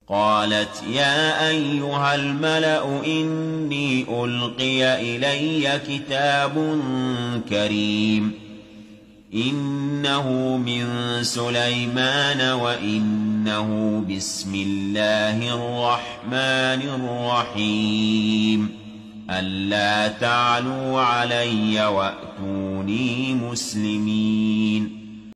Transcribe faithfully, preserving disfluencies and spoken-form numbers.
قالت يا أيها الملأ إني ألقي إلي كتاب كريم إنه من سليمان وإنه بسم الله الرحمن الرحيم ألا تعلوا علي وأتوني مسلمين